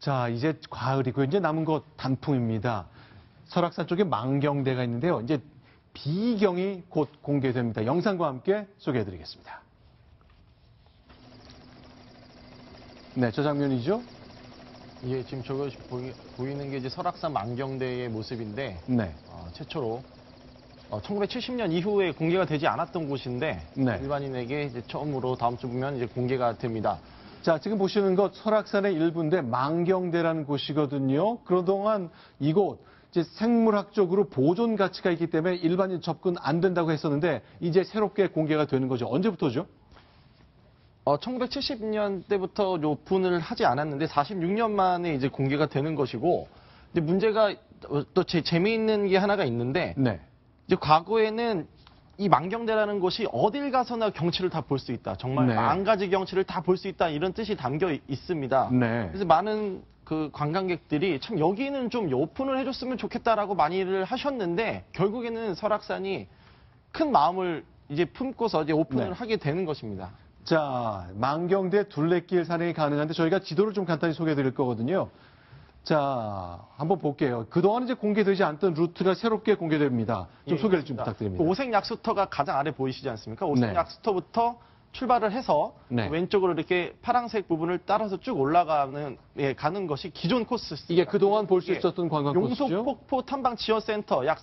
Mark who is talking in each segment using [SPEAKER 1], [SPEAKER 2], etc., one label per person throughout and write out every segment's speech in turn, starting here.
[SPEAKER 1] 자, 이제 가을이고 이제 남은 것 단풍입니다. 설악산 쪽에 망경대가 있는데요. 이제 비경이 곧 공개됩니다. 영상과 함께 소개해드리겠습니다. 네, 저 장면이죠?
[SPEAKER 2] 예, 지금 저거 보이는 게 이제 설악산 망경대의 모습인데,
[SPEAKER 1] 네.
[SPEAKER 2] 최초로 1970년 이후에 공개가 되지 않았던 곳인데,
[SPEAKER 1] 네.
[SPEAKER 2] 일반인에게 이제 처음으로 다음 주 보면 이제 공개가 됩니다.
[SPEAKER 1] 자, 지금 보시는 것 설악산의 일부인데 망경대라는 곳이거든요. 그동안 이곳 이제 생물학적으로 보존 가치가 있기 때문에 일반인 접근 안 된다고 했었는데 이제 새롭게 공개가 되는 거죠. 언제부터죠?
[SPEAKER 2] 1970년대부터 오픈을 하지 않았는데 46년 만에 이제 공개가 되는 것이고, 근데 문제가 또 재미있는 게 하나가 있는데,
[SPEAKER 1] 네.
[SPEAKER 2] 이제 과거에는 이 망경대라는 곳이 어딜 가서나 경치를 다 볼 수 있다. 정말
[SPEAKER 1] 네.
[SPEAKER 2] 만 가지 경치를 다 볼 수 있다. 이런 뜻이 담겨 있습니다.
[SPEAKER 1] 네.
[SPEAKER 2] 그래서 많은 그 관광객들이 참 여기는 좀 오픈을 해줬으면 좋겠다라고 많이들 하셨는데 결국에는 설악산이 큰 마음을 이제 품고서 이제 오픈을
[SPEAKER 1] 네.
[SPEAKER 2] 하게 되는 것입니다.
[SPEAKER 1] 자, 망경대 둘레길 산행이 가능한데 저희가 지도를 좀 간단히 소개해 드릴 거거든요. 자, 한번 볼게요. 그동안 이제 공개되지 않던 루트가 새롭게 공개됩니다. 좀
[SPEAKER 2] 예,
[SPEAKER 1] 소개를 좀
[SPEAKER 2] 그렇습니다.
[SPEAKER 1] 부탁드립니다.
[SPEAKER 2] 그 오색약수터가 가장 아래 보이시지 않습니까? 오색약수터부터 출발을 해서
[SPEAKER 1] 네.
[SPEAKER 2] 왼쪽으로 이렇게 파란색 부분을 따라서 쭉 올라가는 가는 것이 기존 코스입니다.
[SPEAKER 1] 이게 그동안 볼 수 있었던 관광 코스죠?
[SPEAKER 2] 용속폭포 탐방지원센터 약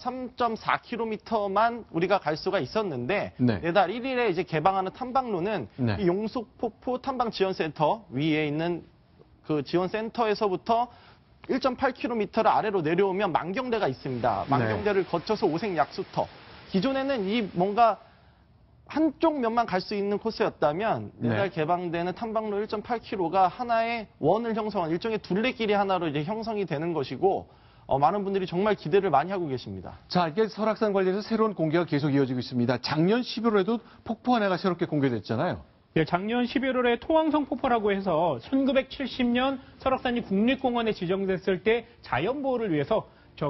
[SPEAKER 2] 3.4km만 우리가 갈 수가 있었는데
[SPEAKER 1] 네.
[SPEAKER 2] 내달 1일에 이제 개방하는 탐방로는
[SPEAKER 1] 네.
[SPEAKER 2] 이 용속폭포 탐방지원센터 위에 있는 그 지원센터에서부터 1.8km를 아래로 내려오면 망경대가 있습니다. 망경대를 거쳐서 오색약수터. 기존에는 이 뭔가 한쪽 면만 갈 수 있는 코스였다면 내달 개방되는 탐방로 1.8km가 하나의 원을 형성한 일종의 둘레길이 하나로 이제 형성이 되는 것이고 많은 분들이 정말 기대를 많이 하고 계십니다.
[SPEAKER 1] 자, 이게 설악산 관련해서 새로운 공개가 계속 이어지고 있습니다. 작년 11월에도 폭포 하나가 새롭게 공개됐잖아요.
[SPEAKER 3] 네, 작년 11월에 토왕성 폭포라고 해서 1970년 설악산이 국립공원에 지정됐을 때 자연보호를 위해서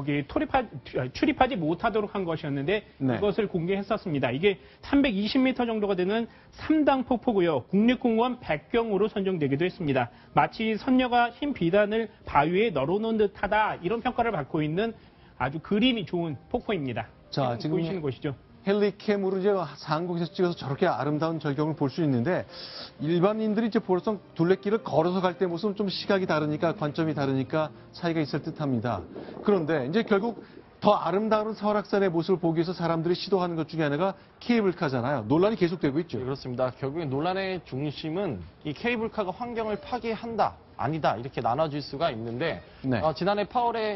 [SPEAKER 3] 출입하지 못하도록 한 것이었는데
[SPEAKER 1] 네.
[SPEAKER 3] 이것을 공개했었습니다. 이게 320m 정도가 되는 3당 폭포고요. 국립공원 백경으로 선정되기도 했습니다. 마치 선녀가 흰 비단을 바위에 널어놓은 듯하다 이런 평가를 받고 있는 아주 그림이 좋은 폭포입니다.
[SPEAKER 1] 자, 지금
[SPEAKER 3] 보이시는 곳이죠.
[SPEAKER 1] 헬리캠으로 이제 상공에서 찍어서 저렇게 아름다운 절경을 볼 수 있는데 일반인들이 이제 보통 둘레길을 걸어서 갈 때 모습은 좀 시각이 다르니까 관점이 다르니까 차이가 있을 듯합니다. 그런데 이제 결국 더 아름다운 설악산의 모습을 보기 위해서 사람들이 시도하는 것 중에 하나가 케이블카잖아요. 논란이 계속되고 있죠.
[SPEAKER 2] 네, 그렇습니다. 결국에 논란의 중심은 이 케이블카가 환경을 파괴한다, 아니다 이렇게 나눠질 수가 있는데
[SPEAKER 1] 네.
[SPEAKER 2] 지난해 8월에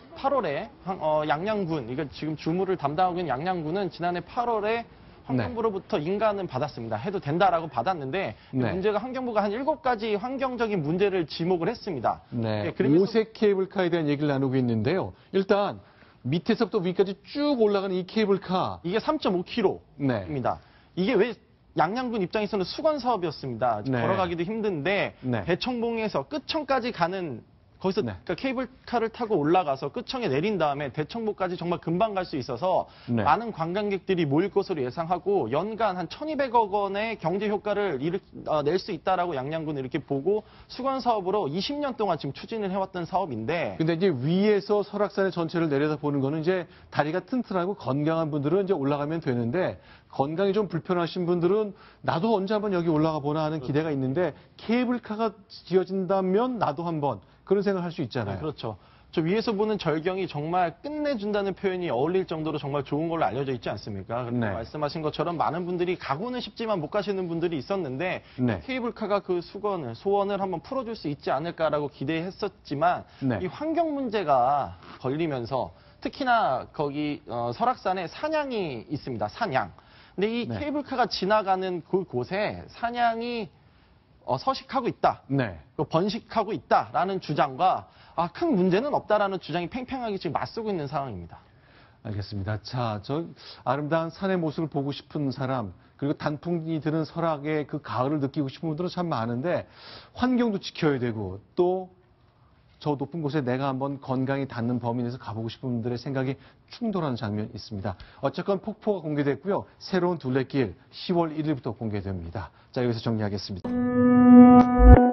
[SPEAKER 2] 양양군, 이거 지금 주무를 담당하고 있는 양양군은 지난해 8월에 환경부로부터 인가는 받았습니다. 해도 된다라고 받았는데
[SPEAKER 1] 네.
[SPEAKER 2] 문제가 환경부가 한 7가지 환경적인 문제를 지목을 했습니다.
[SPEAKER 1] 네.
[SPEAKER 2] 그러면서
[SPEAKER 1] 오색 케이블카에 대한 얘기를 나누고 있는데요. 일단 밑에서부터 위까지 쭉 올라가는 이 케이블카.
[SPEAKER 2] 이게 3.5km입니다.
[SPEAKER 1] 네.
[SPEAKER 2] 이게 왜 양양군 입장에서는 수건 사업이었습니다.
[SPEAKER 1] 네.
[SPEAKER 2] 걸어가기도 힘든데
[SPEAKER 1] 네.
[SPEAKER 2] 대청봉에서 끝청까지 가는 거기서 그러니까 케이블카를 타고 올라가서 끝청에 내린 다음에 대청봉까지 정말 금방 갈 수 있어서
[SPEAKER 1] 네.
[SPEAKER 2] 많은 관광객들이 모일 것으로 예상하고 연간 한 1,200억 원의 경제 효과를 낼 수 있다라고 양양군은 이렇게 보고 수건 사업으로 20년 동안 지금 추진을 해왔던 사업인데
[SPEAKER 1] 근데 이제 위에서 설악산의 전체를 내려다 보는 거는 이제 다리가 튼튼하고 건강한 분들은 이제 올라가면 되는데 건강이 좀 불편하신 분들은 나도 언제 한번 여기 올라가 보나 하는 기대가 있는데 케이블카가 지어진다면 나도 한번 그런 생각을 할 수 있잖아요.
[SPEAKER 2] 네, 그렇죠. 저 위에서 보는 절경이 정말 끝내준다는 표현이 어울릴 정도로 정말 좋은 걸로 알려져 있지 않습니까?
[SPEAKER 1] 네.
[SPEAKER 2] 말씀하신 것처럼 많은 분들이 가고는 싶지만 못 가시는 분들이 있었는데
[SPEAKER 1] 네.
[SPEAKER 2] 케이블카가 그 소원을 한번 풀어줄 수 있지 않을까라고 기대했었지만
[SPEAKER 1] 네.
[SPEAKER 2] 이 환경 문제가 걸리면서 특히나 거기 설악산에 산양이 있습니다. 산양. 근데 이
[SPEAKER 1] 네.
[SPEAKER 2] 케이블카가 지나가는 그곳에 산양이 서식하고 있다.
[SPEAKER 1] 네.
[SPEAKER 2] 번식하고 있다라는 주장과 큰 문제는 없다라는 주장이 팽팽하게 지금 맞서고 있는 상황입니다.
[SPEAKER 1] 알겠습니다. 자, 저 아름다운 산의 모습을 보고 싶은 사람, 그리고 단풍이 드는 설악의 그 가을을 느끼고 싶은 분들은 참 많은데 환경도 지켜야 되고 또 저 높은 곳에 내가 한번 건강히 닿는 범위 내에서 가보고 싶은 분들의 생각이 충돌하는 장면이 있습니다. 어쨌건 폭포가 공개됐고요. 새로운 둘레길 10월 1일부터 공개됩니다. 자, 여기서 정리하겠습니다.